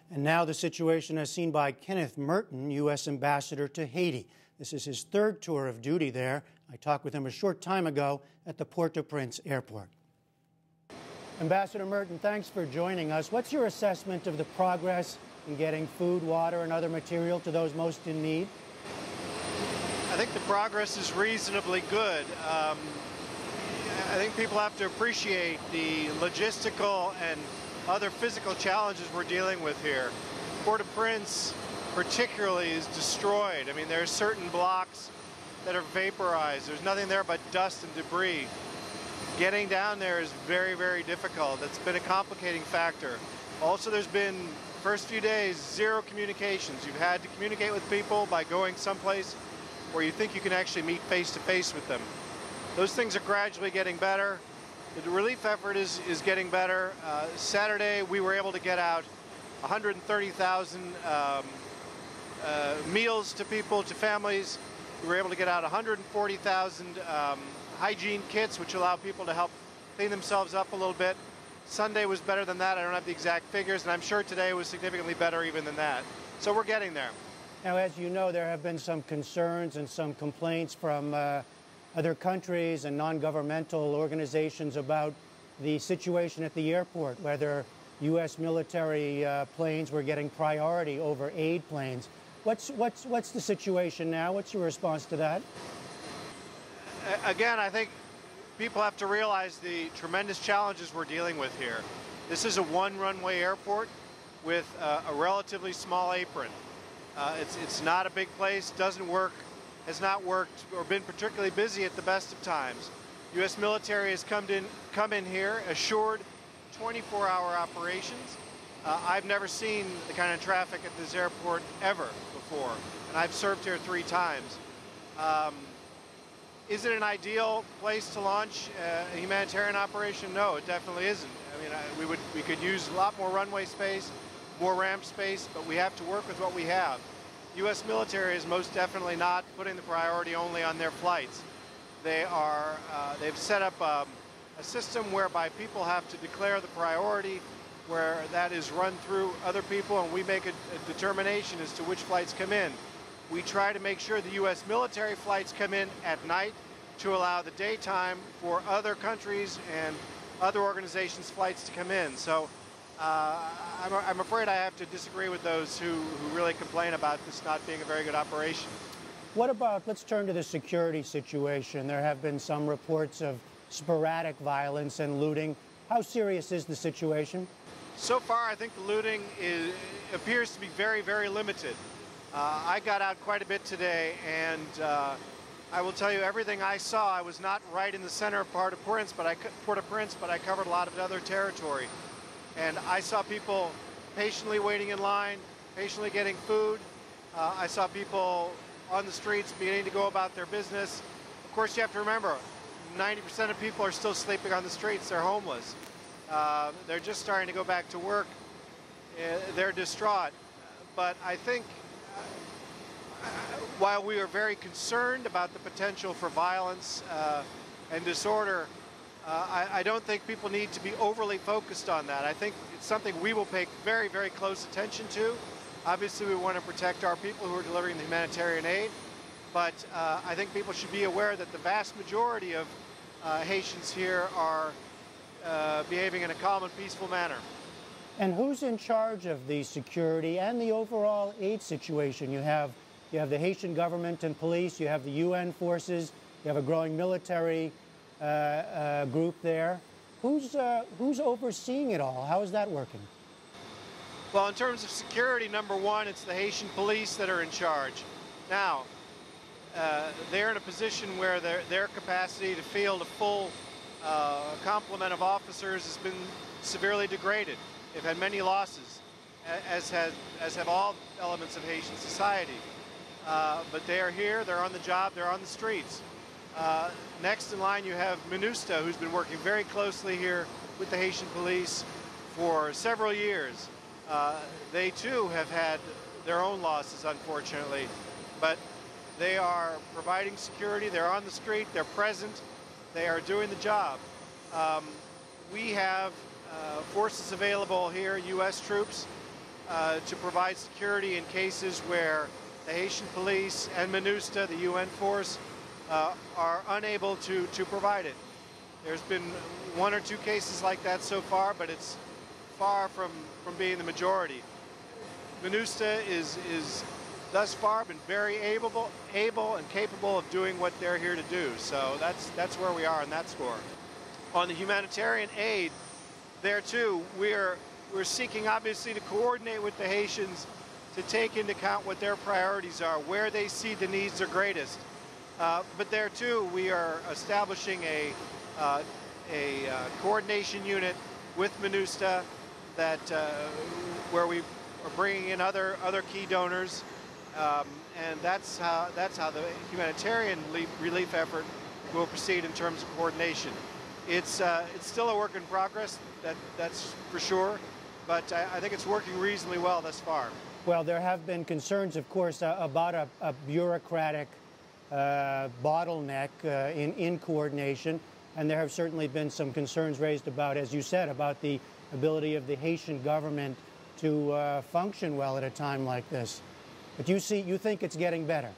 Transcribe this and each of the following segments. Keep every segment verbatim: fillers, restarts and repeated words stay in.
And now the situation as seen by Kenneth Merten, U S Ambassador to Haiti. This is his third tour of duty there. I talked with him a short time ago at the Port-au-Prince airport. Ambassador Merten, thanks for joining us. What's your assessment of the progress in getting food, water, and other material to those most in need? I think the progress is reasonably good. Um, I think people have to appreciate the logistical and other physical challenges we're dealing with here. Port-au-Prince particularly is destroyed. I mean, there are certain blocks that are vaporized. There's nothing there but dust and debris. Getting down there is very, very difficult. That's been a complicating factor. Also, there's been, first few days, zero communications. You've had to communicate with people by going someplace where you think you can actually meet face-to-face with them. Those things are gradually getting better. The relief effort is, is getting better. Uh, Saturday, we were able to get out one hundred thirty thousand um, uh, meals to people, to families. We were able to get out one hundred forty thousand um, hygiene kits, which allow people to help clean themselves up a little bit. Sunday was better than that. I don't have the exact figures, and I'm sure today was significantly better even than that. So we're getting there. Now, as you know, there have been some concerns and some complaints from uh, other countries and non-governmental organizations about the situation at the airport, whether U S military uh, planes were getting priority over aid planes. What's, what's, what's the situation now? What's your response to that? Again, I think people have to realize the tremendous challenges we're dealing with here. This is a one-runway airport with uh, a relatively small apron. Uh, it's, it's not a big place, doesn't work, has not worked or been particularly busy at the best of times. U S military has come in, come in here, assured twenty-four hour operations. Uh, I've never seen the kind of traffic at this airport ever before, and I've served here three times. Um, is it an ideal place to launch a humanitarian operation? No, it definitely isn't. I mean, I, we, would, we could use a lot more runway space, more ramp space, but we have to work with what we have. U S military is most definitely not putting the priority only on their flights. They are, uh, they've set up um, a system whereby people have to declare the priority, where that is run through other people, and we make a, a determination as to which flights come in. We try to make sure the U S military flights come in at night to allow the daytime for other countries and other organizations' flights to come in. So uh, I'm, I'm afraid I have to disagree with those who, who really complain about this not being a very good operation. What about, let's turn to the security situation. There have been some reports of sporadic violence and looting. How serious is the situation? So far, I think the looting is, appears to be very, very limited. Uh, I got out quite a bit today, and uh, I will tell you, everything I saw, I was not right in the center of Port-au-Prince, but I, Port-au-Prince, but I covered a lot of other territory. And I saw people patiently waiting in line, patiently getting food. Uh, I saw people on the streets beginning to go about their business. Of course, you have to remember, ninety percent of people are still sleeping on the streets. They're homeless. Uh, they're just starting to go back to work. Uh, they're distraught. But I think uh, while we are very concerned about the potential for violence uh, and disorder, uh, I, I don't think people need to be overly focused on that. I think it's something we will pay very, very close attention to. Obviously, we want to protect our people who are delivering the humanitarian aid, but uh, I think people should be aware that the vast majority of uh, Haitians here are uh, behaving in a calm and peaceful manner. And who's in charge of the security and the overall aid situation? You have, you have the Haitian government and police, you have the U N forces, you have a growing military uh, uh, group there. Who's, uh, who's overseeing it all? How is that working? Well, in terms of security, number one, it's the Haitian police that are in charge. Now, uh, they're in a position where their, their capacity to field a full uh, complement of officers has been severely degraded. They've had many losses, as, has, as have all elements of Haitian society. Uh, but they are here, they're on the job, they're on the streets. Uh, next in line, you have MINUSTA, who's been working very closely here with the Haitian police for several years. Uh, they too have had their own losses, unfortunately, but they are providing security, they're on the street, they're present, they are doing the job. Um, we have uh, forces available here, U S troops, uh, to provide security in cases where the Haitian police and MINUSTA, the U N force, uh, are unable to, to provide it. There's been one or two cases like that so far, but it's far from, from being the majority. MINUSTA is, is thus far been very able, able and capable of doing what they're here to do. So that's, that's where we are on that score. On the humanitarian aid, there too, we're, we're seeking obviously to coordinate with the Haitians to take into account what their priorities are, where they see the needs are greatest. Uh, but there too, we are establishing a, uh, a uh, coordination unit with MINUSTA that, uh, where we are bringing in other, other key donors. Um, and that's how, that's how the humanitarian relief effort will proceed in terms of coordination. It's, uh, it's still a work in progress, that, that's for sure, but I, I think it's working reasonably well thus far. Well, there have been concerns, of course, uh, about a, a bureaucratic uh, bottleneck uh, in, in coordination, and there have certainly been some concerns raised about, as you said, about the ability of the Haitian government to uh, function well at a time like this. But you see, you think it's getting better?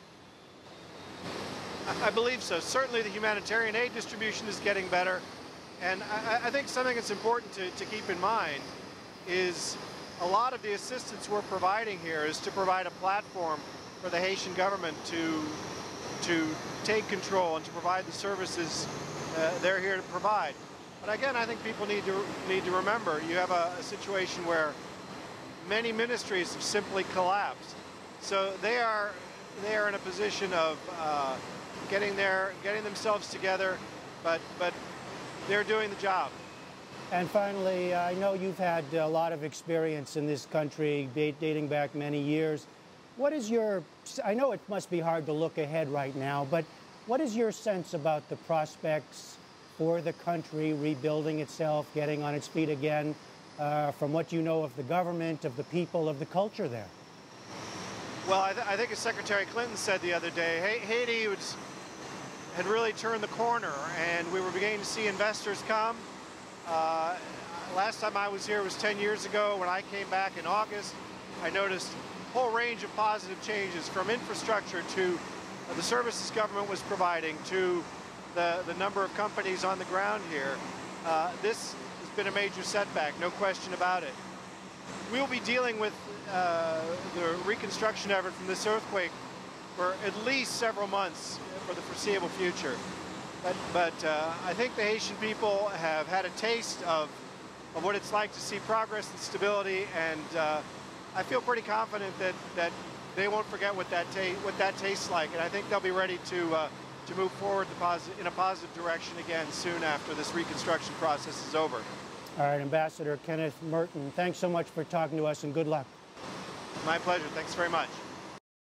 I believe so. Certainly the humanitarian aid distribution is getting better. And I, I think something that's important to, to keep in mind is a lot of the assistance we're providing here is to provide a platform for the Haitian government to, to take control and to provide the services uh, they're here to provide. But again, I think people need to, need to remember you have a, a situation where many ministries have simply collapsed. So they are, they are in a position of uh, getting their, getting themselves together, but, but they're doing the job. And finally, I know you've had a lot of experience in this country, dating back many years. What is your, I know it must be hard to look ahead right now, but what is your sense about the prospects for the country rebuilding itself, getting on its feet again, uh, from what you know of the government, of the people, of the culture there? Well, I, th I think as Secretary Clinton said the other day, ha Haiti was, had really turned the corner, and we were beginning to see investors come. Uh, last time I was here was ten years ago. When I came back in August, I noticed a whole range of positive changes, from infrastructure to uh, the services government was providing to the, the number of companies on the ground here. Uh, this has been a major setback, no question about it. We'll be dealing with uh, the reconstruction effort from this earthquake for at least several months for the foreseeable future. But, but uh, I think the Haitian people have had a taste of, of what it's like to see progress and stability, and uh, I feel pretty confident that, that they won't forget what that, ta what that tastes like, and I think they'll be ready to, uh, to move forward in a positive direction again soon after this reconstruction process is over. All right, Ambassador Kenneth Merten, thanks so much for talking to us, and good luck. My pleasure. Thanks very much.